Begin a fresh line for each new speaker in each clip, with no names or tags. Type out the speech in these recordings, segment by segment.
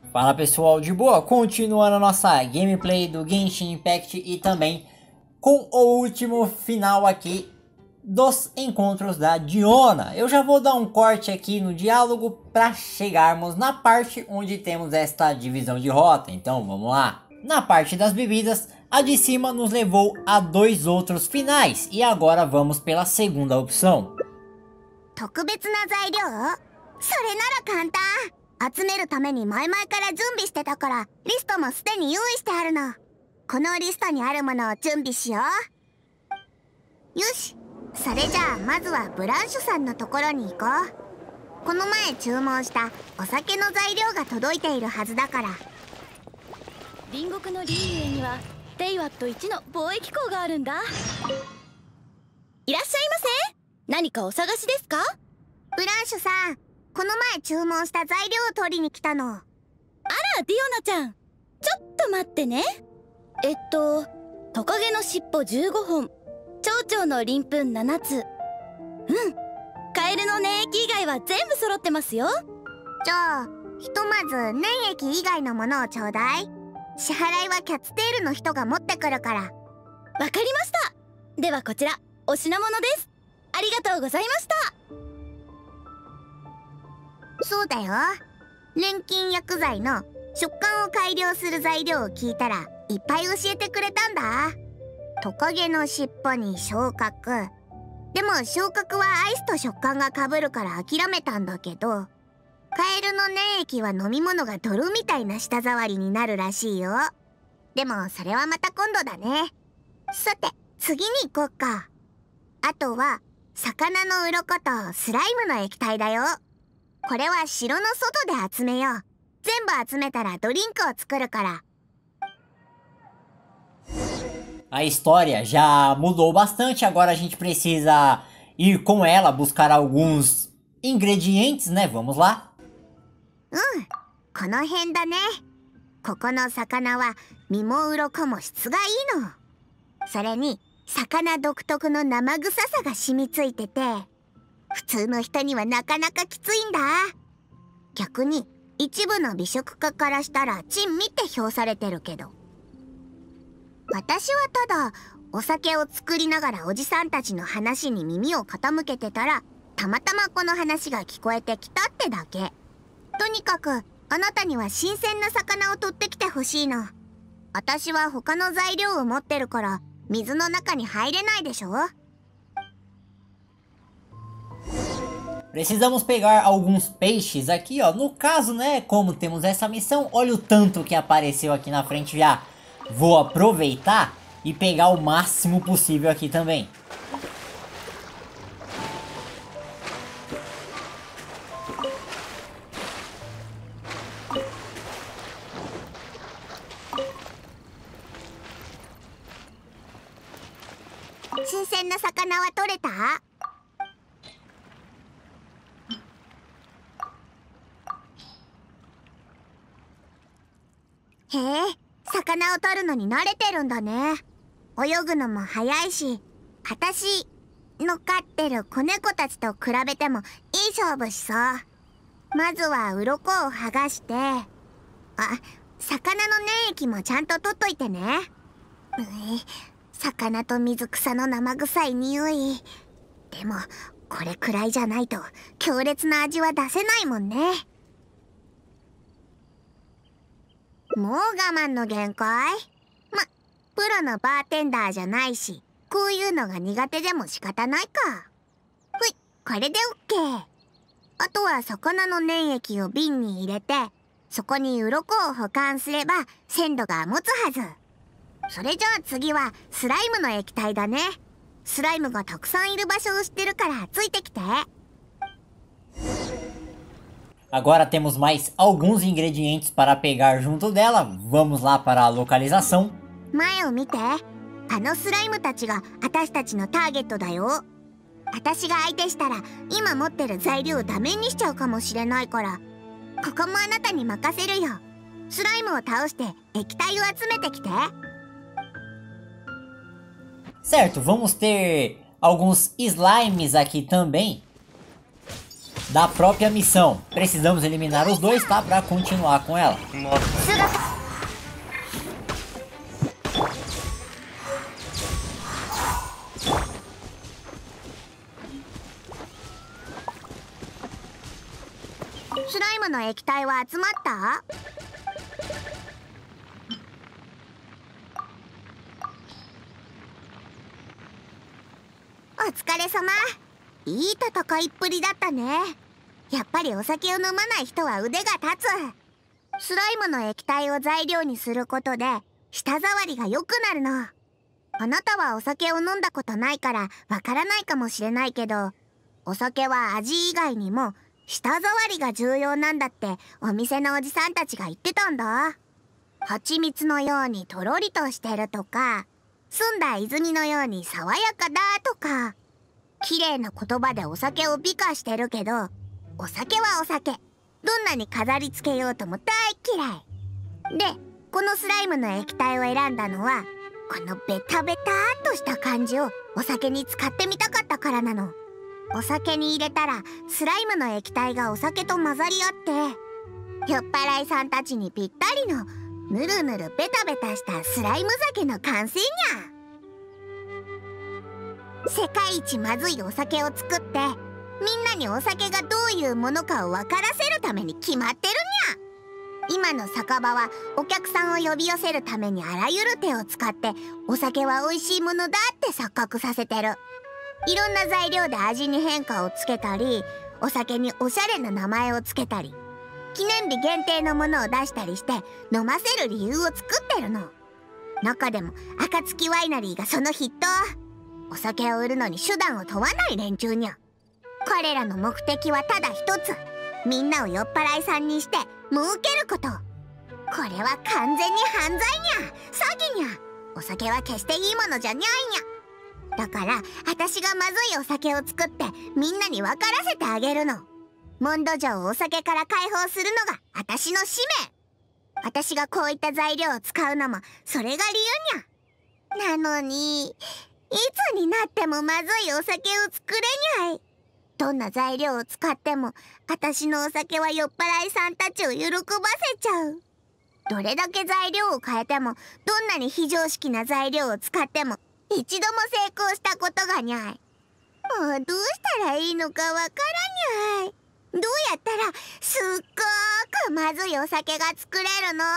Fala pessoal, de boa? Continuando a nossa gameplay do Genshin Impact e também com o último final aqui dos encontros da Diona. Eu já vou dar um corte aqui no diálogo para chegarmos na parte onde temos esta divisão de rota. Então vamos lá. Na parte das bebidas, a de cima nos levou a dois outros finais e agora vamos pela segunda opção.
特別な材料？それなら簡単。集めるために前々から準備してたからリストもすでに用意してあるの。このリストにあるものを準備しよう。よし、それじゃあまずはブランシュさんのところに行こう。この前注文したお酒の材料が届いているはずだから。
隣国のリーユエにはテイワット1の貿易港があるんだ。いらっしゃいませ。何かお探しですか？
ブランシュさん、この前注文した材料を取りに来たの。あら、
ディオナちゃん、ちょっと待ってね。トカゲの尻尾15本、蝶々の鱗粉7つ。カエルの粘液以外は全部揃ってますよ。
じゃあひとまず粘液以外のものをちょうだい。支払いはキャッツテールの人が持ってくるから。わか
りました。ではこちらお品物です。ありがとうございました。
そうだよ。錬金薬剤の食感を改良する材料を聞いたらいっぱい教えてくれたんだ。トカゲの尻尾に昇格。でも昇格はアイスと食感がかぶるから諦めたんだけど、カエルの粘液は飲み物が泥みたいな舌触りになるらしいよ。でもそれはまた今度だね。さて次に行こっか。あとは魚の鱗とスライムの液体だよ。これは城の外で集めよう。全部集めたらドリンクを作るから。
A história já mudou bastante, agora a gente precisa ir com ela buscar alguns ingredientes, né? Vamos lá?
この辺だね。ここの魚は身も鱗も質がいいの。それに魚独特の生臭さが染みついてて、普通の人にはなかなかきついんだ。逆に一部の美食家からしたら珍味って評されてるけど、私はただお酒を作りながらおじさんたちの話に耳を傾けてたら、たまたまこの話が聞こえてきたってだけ。とにかくあなたには新鮮な魚を取ってきてほしいの。私は他の材料を持ってるから水の中に入れないでしょ。
Precisamos pegar alguns peixes aqui, ó. No caso, né, como temos essa missão, olha o tanto que apareceu aqui na frente. Já vou aproveitar e pegar o máximo possível aqui também.
新鮮な魚は取れた？へえ、魚を取るのに慣れてるんだね。泳ぐのも早いし、私の飼ってる子猫たちと比べてもいい勝負しそう。まずは鱗を剥がして、魚の粘液もちゃんと取っといてね。魚と水草の生臭い匂い。でもこれくらいじゃないと強烈な味は出せないもんね。もう我慢の限界？プロのバーテンダーじゃないし、こういうのが苦手でも仕方ないか。これで OK。 あとは魚の粘液を瓶に入れて、そこに鱗を保管すれば鮮度が持つはず。それじゃあ次はスライムの液体だね。スライムがたくさんいる場所を知ってるからついてきて。
Agora temos mais alguns ingredientes para pegar junto dela. Vamos lá para a localização.
前を見て。あのスライムたちが私たちのターゲットだよ。私が相手したら今持ってる材料をダメにしちゃうかもしれないから、ここもあなたに任せるよ。スライムを倒して液体を集めてきて。
Certo, vamos ter alguns slimes aqui também. da própria missão. Precisamos eliminar os dois, tá? Pra continuar com ela.
Slime の液体は集まった？お疲れ様。いい戦いっぷりだったね。やっぱりお酒を飲まない人は腕が立つ。スライムの液体を材料にすることで舌触りが良くなるの。あなたはお酒を飲んだことないからわからないかもしれないけど、お酒は味以外にも舌触りが重要なんだってお店のおじさんたちが言ってたんだ。蜂蜜のようにとろりとしてるとか、澄んだ泉のように爽やかだとか、綺麗な言葉でお酒を美化してるけど、お酒はお酒。どんなに飾り付けようとも大嫌い。で、このスライムの液体を選んだのは、このベタベターっとした感じをお酒に使ってみたかったからなの。お酒に入れたらスライムの液体がお酒と混ざり合って、酔っ払いさんたちにぴったりのぬるぬるベタベタしたスライム酒の完成にゃ。世界一まずいお酒を作ってみんなにお酒がどういうものかを分からせるために決まってるにゃ。今の酒場はお客さんを呼び寄せるためにあらゆる手を使ってお酒は美味しいものだって錯覚させてる。いろんな材料で味に変化をつけたり、お酒におしゃれな名前をつけたり、記念日限定のものを出したりして飲ませる理由を作ってるの。中でも暁ワイナリーがその筆頭。お酒を売るのに手段を問わない連中にゃ。彼らの目的はただ一つ。みんなを酔っ払いさんにして儲けること。これは完全に犯罪にゃ。詐欺にゃ。お酒は決していいものじゃにゃいにゃ。だから私がまずいお酒を作ってみんなに分からせてあげるの。モンド城をお酒から解放するのが私の使命。私がこういった材料を使うのもそれが理由にゃ。なのにいつになってもまずいお酒を作れにゃい。どんな材料を使っても私のお酒は酔っ払いさんたちを喜ばせちゃう。どれだけ材料を変えても、どんなに非常識な材料を使っても一度も成功したことがにゃい。もうどうしたらいいのかわからにゃい。どうやったらすっごくまずいお酒が作れるの？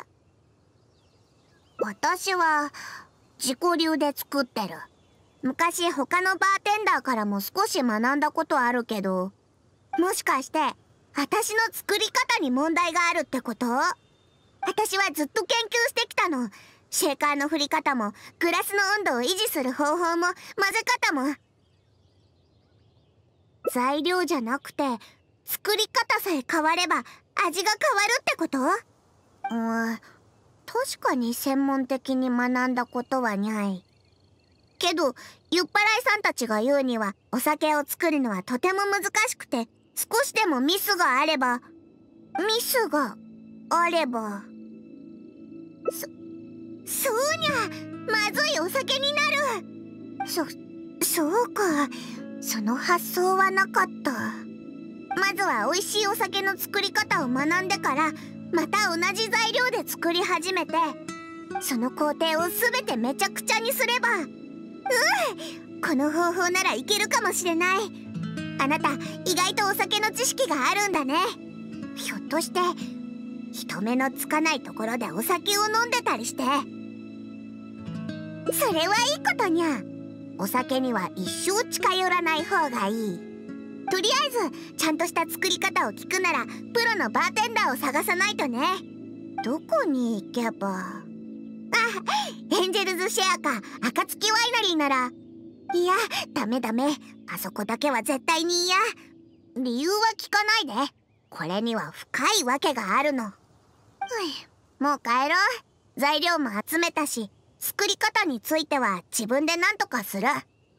私は自己流で作ってる。昔他のバーテンダーからも少し学んだことあるけど、もしかして私の作り方に問題があるってこと？私はずっと研究してきたの。シェーカーの振り方もグラスの温度を維持する方法も混ぜ方も。材料じゃなくて作り方さえ変われば味が変わるってこと？確かに専門的に学んだことはにゃい。けど酔っ払いさんたちが言うにはお酒を作るのはとても難しくて、少しでもミスがあればそうにゃ、まずいお酒になる。そうか、その発想はなかった。まずは美味しいお酒の作り方を学んでからまた同じ材料で作り始めて、その工程を全てめちゃくちゃにすれば、この方法ならいけるかもしれない。あなた意外とお酒の知識があるんだね。ひょっとして人目のつかないところでお酒を飲んでたりして。それはいいことにゃ。お酒には一生近寄らない方がいい。とりあえずちゃんとした作り方を聞くならプロのバーテンダーを探さないとね。どこに行けば。エンジェルズシェアか暁ワイナリーなら。いやダメ、あそこだけは絶対に嫌。理由は聞かないで。これには深いわけがあるの。もう帰ろう。材料も集めたし、作り方については自分で何とかする。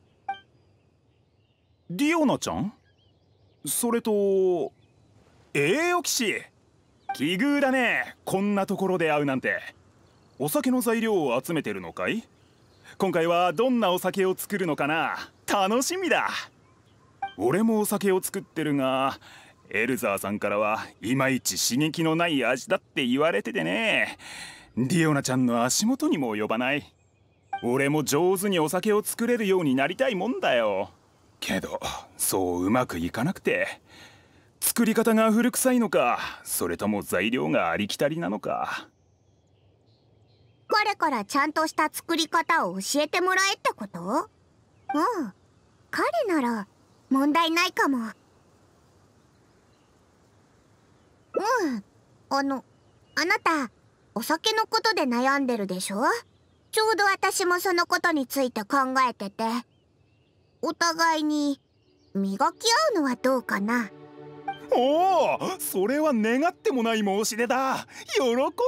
ディオナちゃん？それとオキシ、奇遇だね。こんなところで会うなんて。お酒の材料を集めてるのかい？今回はどんなお酒を作るのかな？楽しみだ。 俺もお酒を作ってるが、エルザーさんからはいまいち刺激のない味だって言われててね。ディオナちゃんの足元にも及ばない。俺も上手にお酒を作れるようになりたいもんだよ。けどそううまくいかなくて、作り方が古臭いのか、それとも材料がありきたりなのか。
彼からちゃんとした作り方を教えてもらえってこと？うん、彼なら問題ないかも。あなたお酒のことで悩んでるでしょ？ちょうど私もそのことについて考えてて、お互いに磨き合うのはどうかな。
おお、それは願ってもない申し出だ。喜んで。でも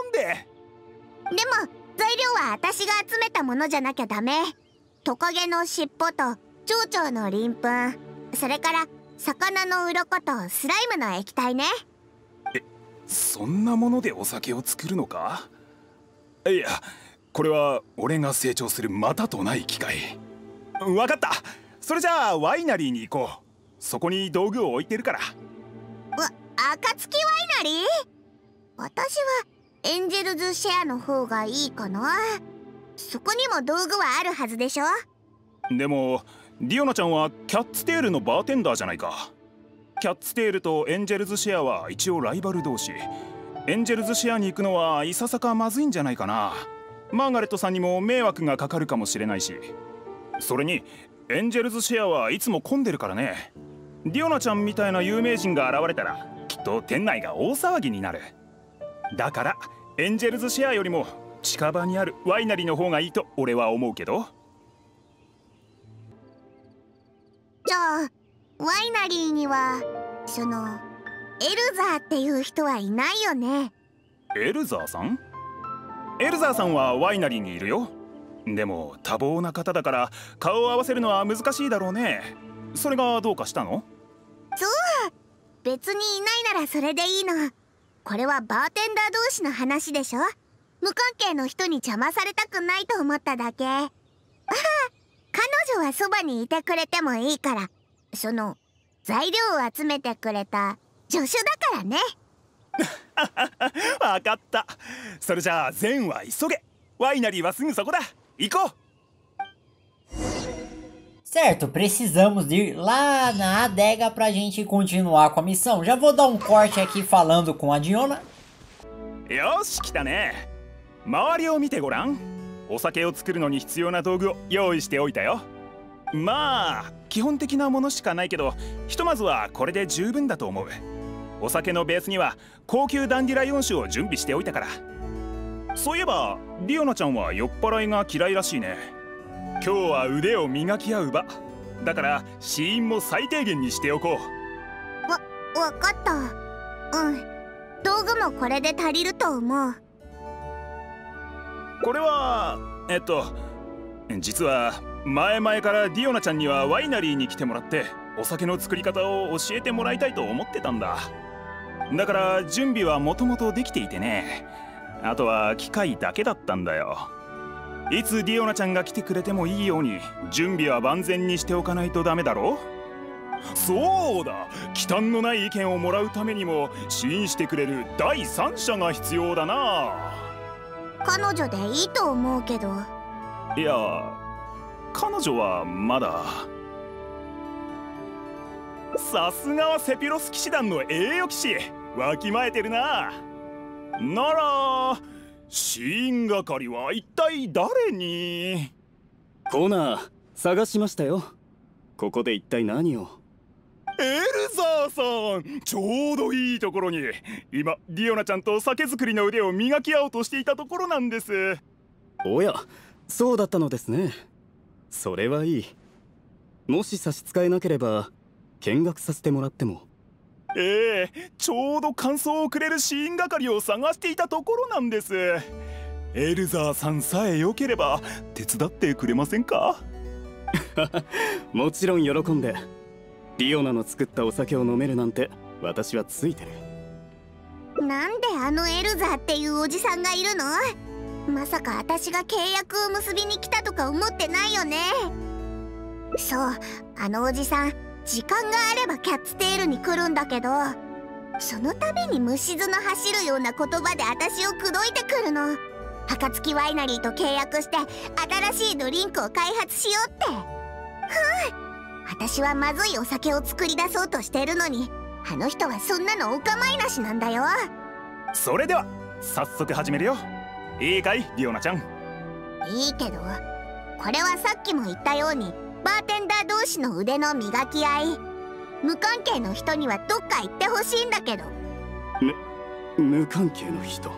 材料は私が集めたものじゃなきゃダメ。トカゲの尻尾と蝶々の鱗粉、それから魚の鱗とスライムの液体ね。
そんなものでお酒を作るのか？いや、これは俺が成長するまたとない機会。わかった。それじゃあワイナリーに行こう。そこに道具を置いてるから。
暁ワイナリー？私はエンジェルズシェアの方がいいかな。そこにも道具はあるはずでしょ。
でもディオナちゃんはキャッツテールのバーテンダーじゃないか。キャッツテールとエンジェルズシェアは一応ライバル同士。エンジェルズシェアに行くのはいささかまずいんじゃないかな。マーガレットさんにも迷惑がかかるかもしれないし。それにエンジェルズシェアはいつも混んでるからね。ディオナちゃんみたいな有名人が現れたらきっと店内が大騒ぎになる。だからエンジェルズシェアよりも近場にあるワイナリーの方がいいと俺は思うけど。
じゃあワイナリーにはそのエルザーっていう人はいないよね。
エルザーさん？エルザーさんはワイナリーにいるよ。でも多忙な方だから顔を合わせるのは難しいだろうね。それがどうかしたの？
そう、別にいないならそれでいいの。これはバーテンダー同士の話でしょ。無関係の人に邪魔されたくないと思っただけ。彼女はそばにいてくれてもいいから、その材料を集めてくれた助手だからね。
わかった。それじゃあ善は急げ。ワイナリーはすぐそこだ。行こう。
Certo, precisamos ir lá na adega pra gente continuar com a missão. Já vou dar um corte aqui falando com a Diona.
よし、来たね。周りを見てごらん。お酒を作るのに必要な道具を用意しておいたよ。まあ基本的なものしかないけど、ひとまずはこれで十分だと思う。お酒のベースには高級ダンディライオン酒を準備しておいたから。そういえばディオナちゃんは酔っ払いが嫌いらしいね。今日は腕を磨き合う場だから、試飲も最低限にしておこう。
わかった。道具もこれで足りると思う。
これは実は前々からディオナちゃんにはワイナリーに来てもらってお酒の作り方を教えてもらいたいと思ってたんだ。だから準備はもともとできていてね。あとは機械だけだったんだよ。いつディオナちゃんが来てくれてもいいように準備は万全にしておかないとダメだろ。そうだ、忌憚のない意見をもらうためにも支援してくれる第三者が必要だな。
彼女でいいと思うけど。
いや、彼女はまだ。さすがはセピロス騎士団の栄誉騎士、わきまえてるな。なら試飲係は一体誰に？
コナー探しましたよ。ここで一体何を？
エルザーさん、ちょうどいいところに。今ディオナちゃんと酒造りの腕を磨き合おうとしていたところなんです。
おや、そうだったのですね。それはいい。もし差し支えなければ見学させてもらっても。
ちょうど感想をくれる試飲係を探していたところなんです。エルザーさんさえよければ手伝ってくれませんか？
もちろん喜んで。ディオナの作ったお酒を飲めるなんて私はついてる。
なんであのエルザーっていうおじさんがいるの？まさか私が契約を結びに来たとか思ってないよね。そう、あのおじさん時間があればキャッツテールに来るんだけど、その度に虫唾走るような言葉で私を口説いてくるの。暁ワイナリーと契約して新しいドリンクを開発しようって。私はまずいお酒を作り出そうとしてるのに、あの人はそんなのお構いなしなんだよ。
それでは早速始めるよ。いいかいディオナちゃん。
いいけど、これはさっきも言ったようにバーテンダー同士の腕の磨き合い。無関係の人にはどっか行ってほしいんだけど。
無関係の人。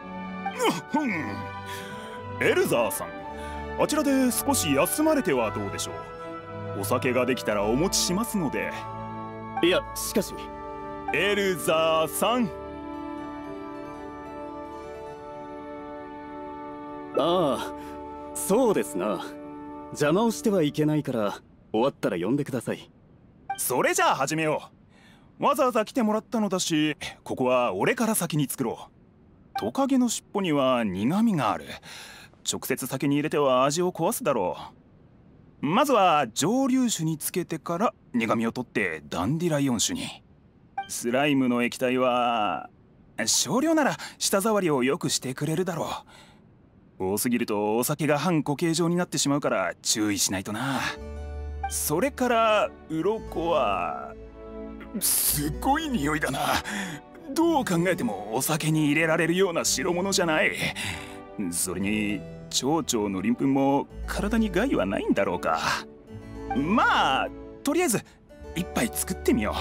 エルザーさん、あちらで少し休まれてはどうでしょう。お酒ができたらお持ちしますので。
いや、しかし
エルザーさん。
ああ、そうですな。邪魔をしてはいけないから終わったら呼んでください。
それじゃあ始めよう。わざわざ来てもらったのだし、ここは俺から先に作ろう。トカゲの尻尾には苦味がある。直接酒に入れては味を壊すだろう。まずは蒸留酒につけてから苦味を取ってダンディライオン酒に。スライムの液体は少量なら舌触りを良くしてくれるだろう。多すぎるとお酒が半固形状になってしまうから注意しないとな。それから鱗はすごい匂いだな。どう考えてもお酒に入れられるような代物じゃない。それに蝶々の鱗粉も体に害はないんだろうか。まあとりあえず一杯作ってみよ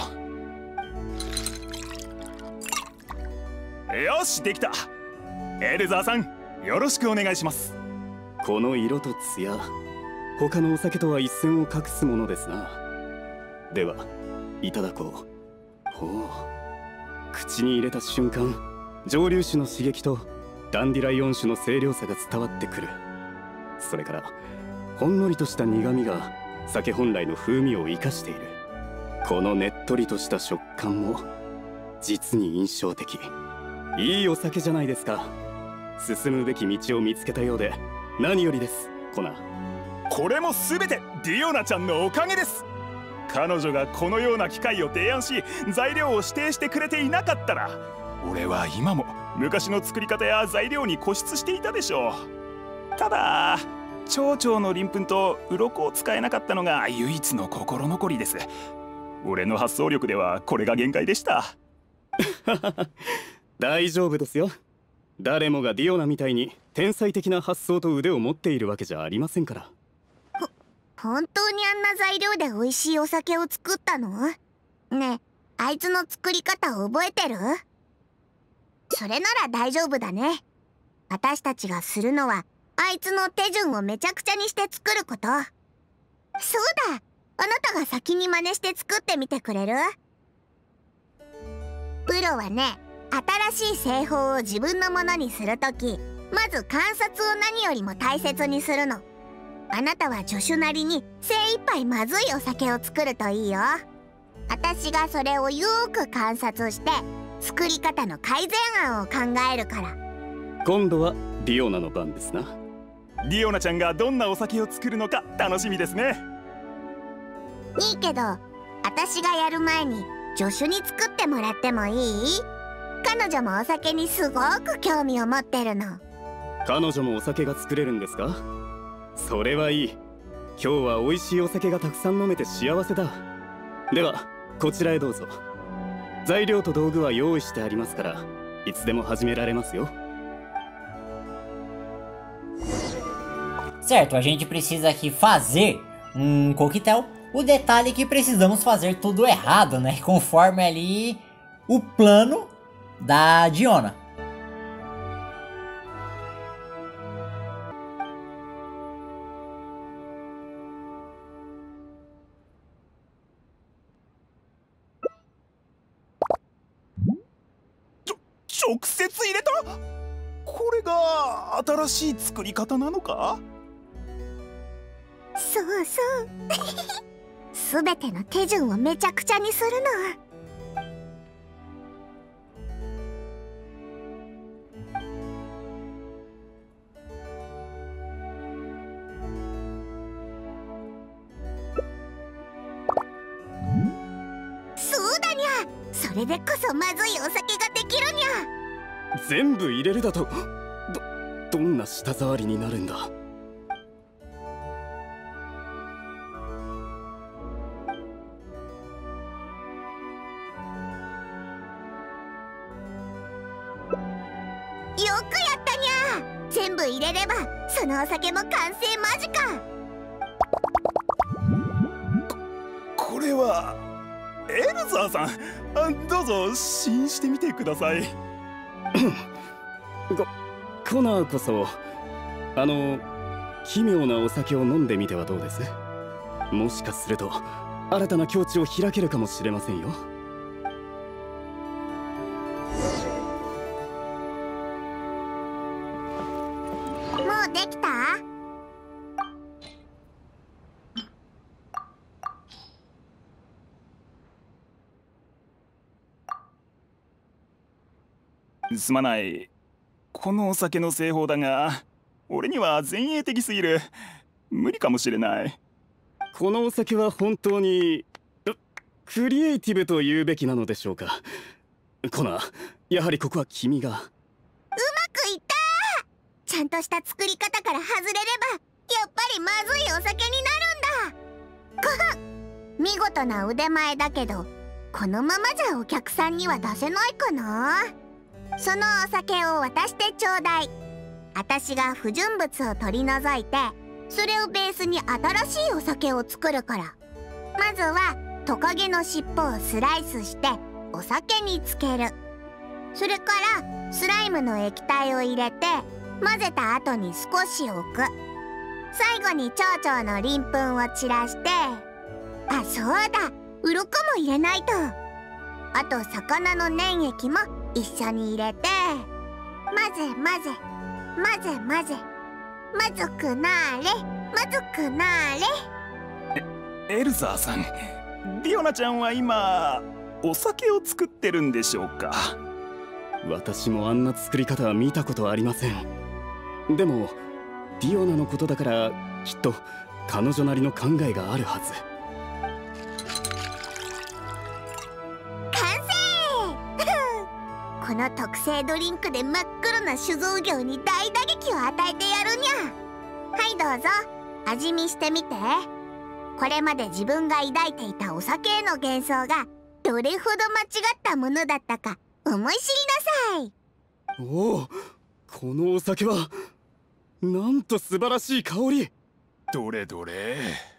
う。よし、できた。エルザーさん、よろしくお願いします。
この色と艶、他のお酒とは一線を画すものですな。ではいただこう。ほう、口に入れた瞬間、蒸留酒の刺激とダンディライオン酒の清涼さが伝わってくる。それからほんのりとした苦みが酒本来の風味を生かしている。このねっとりとした食感も実に印象的。いいお酒じゃないですか。進むべき道を見つけたようで何よりです、コナー。
これも全てディオナちゃんのおかげです。彼女がこのような機械を提案し材料を指定してくれていなかったら、俺は今も昔の作り方や材料に固執していたでしょう。ただ蝶々の鱗粉と鱗を使えなかったのが唯一の心残りです。俺の発想力ではこれが限界でした。
大丈夫ですよ。誰もがディオナみたいに天才的な発想と腕を持っているわけじゃありませんから。
本当にあんな材料で美味しいお酒を作ったの？ねえ、あいつの作り方を覚えてる？それなら大丈夫だね。私たちがするのはあいつの手順をめちゃくちゃにして作ること。そうだ、あなたが先に真似して作ってみてくれる？プロはね、新しい製法を自分のものにするとき、まず観察を何よりも大切にするの。あなたは助手なりに精一杯まずいお酒を作るといいよ。私がそれをよーく観察して作り方の改善案を考えるから。
今度はディオナの番ですな。
ディオナちゃんがどんなお酒を作るのか楽しみですね。
いいけど、私がやる前に助手に作ってもらってもいい？彼女もお酒にすごく興味を持ってるの。
彼女もお酒が作れるんですか？それはいい。今日は美味しいお酒がたくさん飲めて幸せだ。ではこちらへどうぞ。材料と道具は用意してありますから、いつでも始められますよ。
Certo, a gente precisa aqui fazer um coquetel. O detalhe é que precisamos fazer tudo errado, né? Conforme ali o plano da Diona.
直接入れた？これが新しい作り方なのか？
そうそうすべての手順をめちゃくちゃにするの。 それでこそまずいお酒ができるにゃ。
全部入れるだとどんな舌触りになるんだ。
よくやったにゃ。全部入れればそのお酒も完成間近。
これはエルザーさん、どうぞ試飲してみてください。
コナーこそ奇妙なお酒を飲んでみてはどうです？もしかすると新たな境地を開けるかもしれませんよ。
もうできた？
すまない。このお酒の製法だが、俺には前衛的すぎる。無理かもしれない。
このお酒は本当にクリエイティブと言うべきなのでしょうか。コナー、やはりここは君が。
うまくいったー。ちゃんとした作り方から外れればやっぱりまずいお酒になるんだ。見事な腕前だけど、このままじゃお客さんには出せないかな。そのお酒を渡してちょうだい。私が不純物を取り除いて、それをベースに新しいお酒を作るから。まずはトカゲの尻尾をスライスしてお酒につける。それからスライムの液体を入れて混ぜた後に少し置く。最後に蝶々の鱗粉を散らして、あ、そうだ、鱗も入れないと。あと魚の粘液も一緒に入れて混ぜ混ぜ混ぜ混ぜ、まずくなーれまずくなーれ。
エルザーさん、ディオナちゃんは今お酒を作ってるんでしょうか？
私もあんな作り方は見たことありません。でもディオナのことだからきっと彼女なりの考えがあるはず。
この特製ドリンクで真っ黒な酒造業に大打撃を与えてやるにゃ。はい、どうぞ味見してみて。これまで自分が抱いていたお酒への幻想がどれほど間違ったものだったか思い知りなさい。
おお、このお酒はなんと素晴らしい香り。
どれどれ。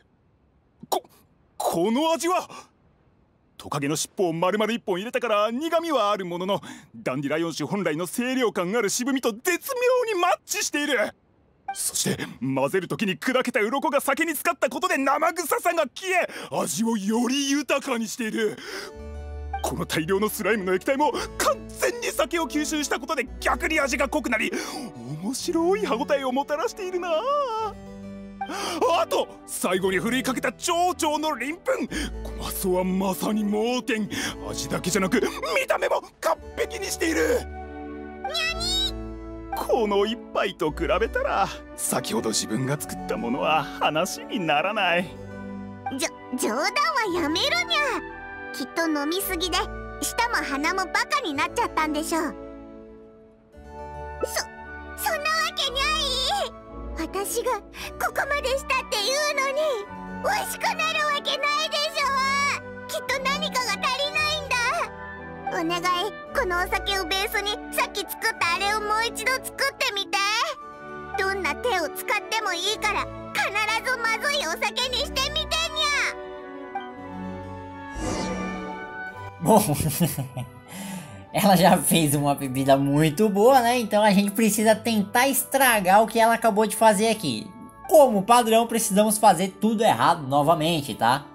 この味はトカゲの尻尾を丸々1本入れたから苦味はあるものの、ダンディライオン種本来の清涼感ある渋みと絶妙にマッチしている。そして混ぜる時に砕けた鱗が酒に浸かったことで生臭さが消え、味をより豊かにしている。この大量のスライムの液体も完全に酒を吸収したことで逆に味が濃くなり、面白い歯ごたえをもたらしているな。あと最後にふるいかけた蝶々の鱗粉、この発想はまさに盲点。味だけじゃなく見た目も完璧にしている。この一杯と比べたら先ほど自分が作ったものは話にならない。
冗談はやめるにゃ。きっと飲みすぎで舌も鼻もバカになっちゃったんでしょう。そんなわけにゃい。私がここまでしたっていうのに美味しくなるわけないでしょ。きっと何かが足りないんだ。お願い、このお酒をベースにさっき作ったあれをもう一度作ってみて。どんな手を使ってもいいから必ずまずいお酒にしてみてにゃ。
Bom, ela já fez uma bebida muito boa, né? Então a gente precisa tentar estragar o que ela acabou de fazer aqui. Como padrão, precisamos fazer tudo errado novamente, tá?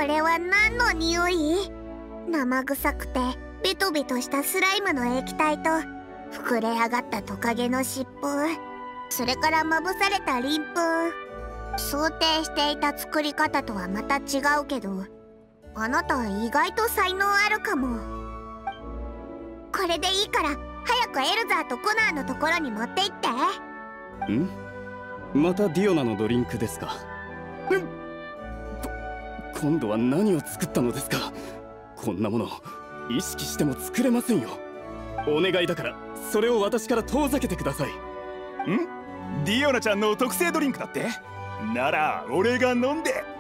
れは何の匂い？生臭くてベトベトしたスライムの液体と膨れ上がったトカゲの尻尾、それからまぶされた鱗粉。想定していた作り方とはまた違うけど、あなた意外と才能あるかも。これでいいから早くエルザーとコナーのところに持って行って。
またディオナのドリンクですか？今度は何を作ったのですか？こんなもの意識しても作れませんよ。お願いだからそれを私から遠ざけてください。
ディオナちゃんの特製ドリンクだって？なら俺が飲んで。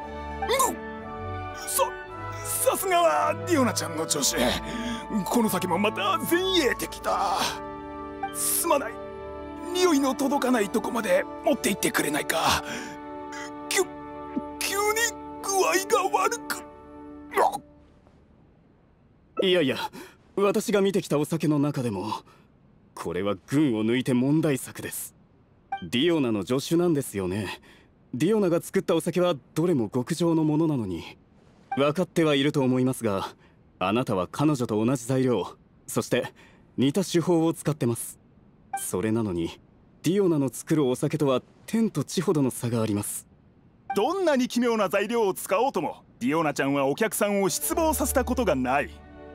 さすがはディオナちゃんの調子。この先もまた前衛的だ。すまない、匂いの届かないとこまで持って行ってくれないか。急に具合が悪く。
いやいや、私が見てきたお酒の中でもこれは群を抜いて問題作です。ディオナの助手なんですよね。ディオナが作ったお酒はどれも極上のものなのに。分かってはいると思いますが、あなたは彼女と同じ材料、そして似た手法を使ってます。それなのにディオナの作るお酒とは天と地ほどの差があります。
どんなに奇妙な材料を使おうともディオナちゃんはお客さんを失望させたことがない。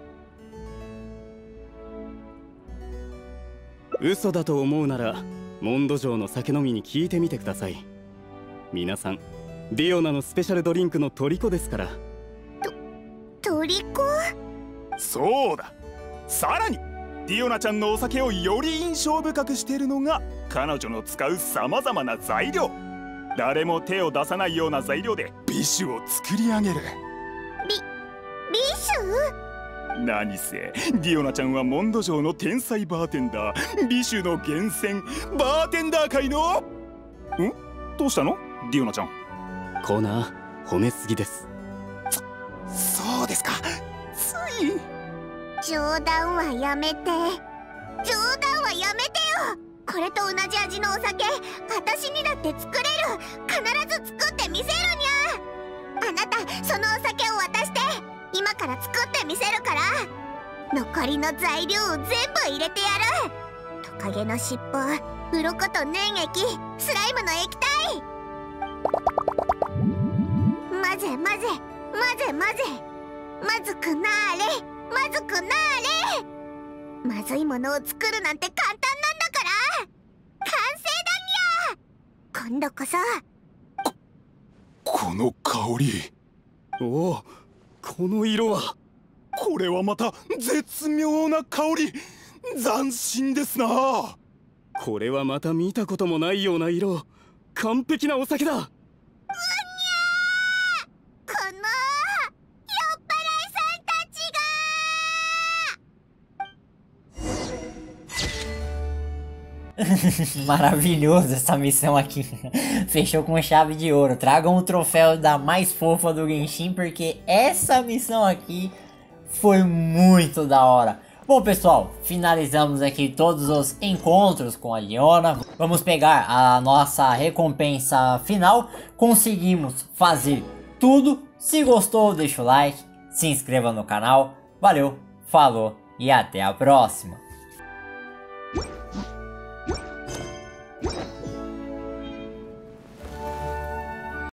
嘘だと思うならモンド城の酒飲みに聞いてみてください。皆さんディオナのスペシャルドリンクの虜ですから。
虜？
そうだ。さらにディオナちゃんのお酒をより印象深くしているのが彼女の使うさまざまな材料。誰も手を出さないような材料で美酒を作り上げる。
美酒？
何せディオナちゃんはモンド城の天才バーテンダー、美酒の源泉、バーテンダー界のどうしたのディオナちゃん？
コーナー褒めすぎです。
そうですか。つい
冗談はやめて。冗談はやめてよ。これと同じ味のお酒、私にだって作れる。必ず作ってみせるにゃ。あなたそのお酒を渡して、今から作ってみせるから。残りの材料を全部入れてやる。トカゲの尻尾、鱗と粘液、スライムの液体。混ぜ混ぜ混ぜ混ぜ。まずくなーれ、まずくなーれ。まずいものを作るなんて簡単なんだから。完成だにゃ。今度こそ。
この香り。
おお、この色は。
これはまた絶妙な香り。斬新ですな。
これはまた見たこともないような色。完璧なお酒だ。
Maravilhoso essa missão aqui. Fechou com chave de ouro. Tragam o troféu da mais fofa do Genshin, porque essa missão aqui foi muito da hora. Bom, pessoal, finalizamos aqui todos os encontros com a Leona. Vamos pegar a nossa recompensa final. Conseguimos fazer tudo. Se gostou, deixa o like, se inscreva no canal. Valeu, falou e até a próxima.